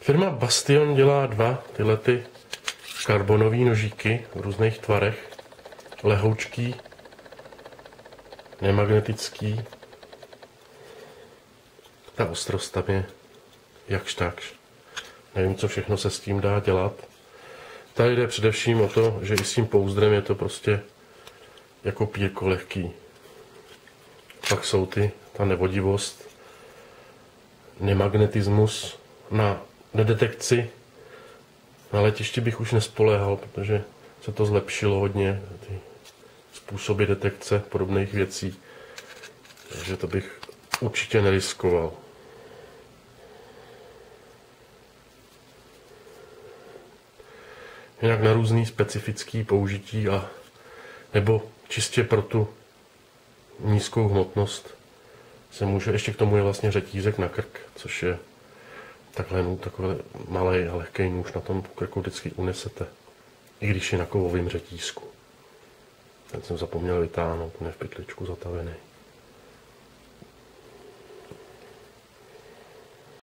Firma Bastion dělá tyhle karbonové nožíky v různých tvarech. Lehoučký, nemagnetický. Ta ostrost tam je jakž takž. Nevím, co všechno se s tím dá dělat. Tady jde především o to, že i s tím pouzdrem je to prostě jako pírko lehký. Pak jsou ta nevodivost, nemagnetismus. Na detekci na letišti bych už nespoléhal, protože se to zlepšilo hodně, ty způsoby detekce podobných věcí. Takže to bych určitě neriskoval. Jinak na různý specifický použití nebo čistě pro tu nízkou hmotnost se může, ještě k tomu je vlastně řetízek na krk, což je takový malý a lehký nůž, na tom krku vždycky unesete, i když je na kovovém řetízku. Ten jsem zapomněl vytáhnout, ne v pytličku zatavený.